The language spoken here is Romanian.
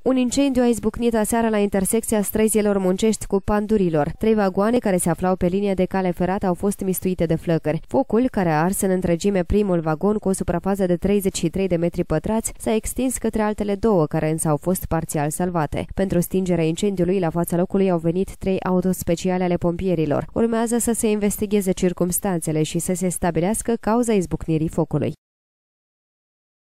Un incendiu a izbucnit aseară la intersecția străzilor Muncești cu Pandurilor. 3 vagoane care se aflau pe linie de cale ferată au fost mistuite de flăcări. Focul, care a ars în întregime primul vagon cu o suprafață de 33 de metri pătrați, s-a extins către altele 2, care însă au fost parțial salvate. Pentru stingerea incendiului, la fața locului au venit 3 auto speciale ale pompierilor. Urmează să se investigheze circumstanțele și să se stabilească cauza izbucnirii focului.